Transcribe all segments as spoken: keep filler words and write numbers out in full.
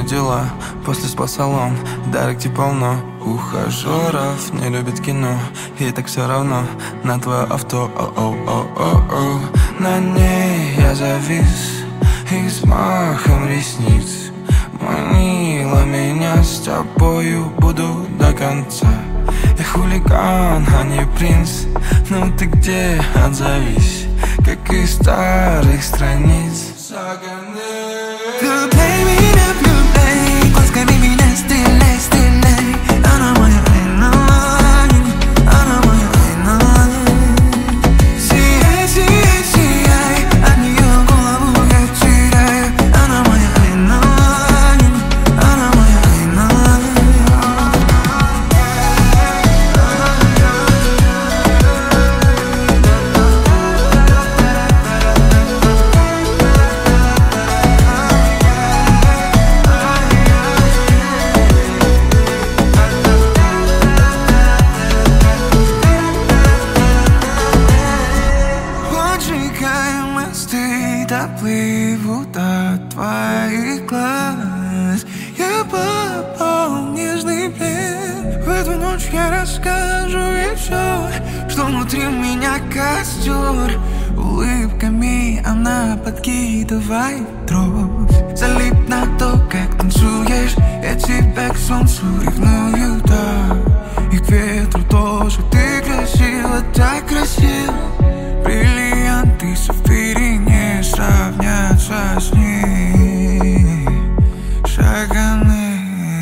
дела? После спа-салон, в директе полно ухажеров, не любит кино, и так все равно на твое авто. О-о-о-о-о. На ней я завис и взмахом ресниц манила меня, с тобою буду до конца. Я хулиган, а не принц, ну ты где, отзовись, как из старых страниц. Влюбляй меня, влюбляй, ласкай меня, стреляй, стреляй. Она моя Айналайын, она моя Айналайын. Сияй, сияй, сияй, от нее голову я теряю. Она моя Айналайын, она моя Айналайын. Доплывут от твоих глаз. Я попал в нежный плен. В эту ночь я расскажу ей все, что внутри меня костер. Улыбками она подкидывает дрожь. Залип на то, как танцуешь. Я тебя к солнцу ревную, да, и к ветру тоже. Ты красива, так красива. Бриллианты сапфири не сравнятся с ней. Шаганы.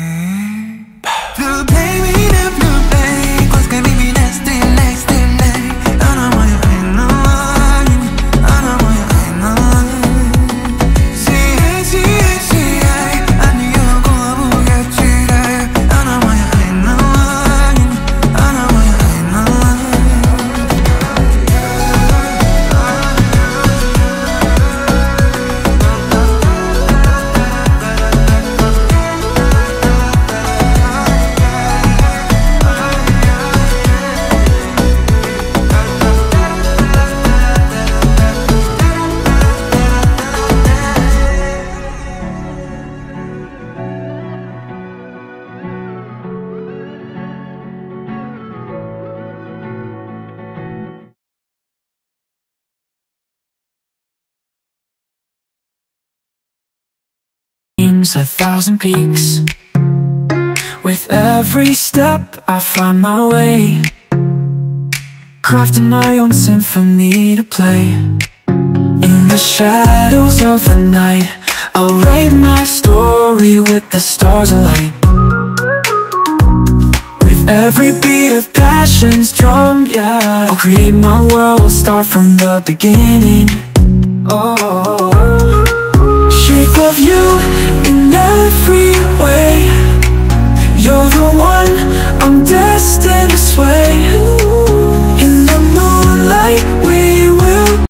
Влюбляй меня, влюбляй, ласкай меня, стреляй, стреляй. Она моя Айналайын, она моя Айналайын. Сияй, сияй, сияй, от нее голову я теряю. Она моя Айналайын, она моя Айналайын. A thousand peaks. With every step I find my way, crafting my own symphony to play. In the shadows of the night, I'll write my story with the stars alight. With every beat of passion's drum, yeah, I'll create my world, I'll start from the beginning. Oh, shape of you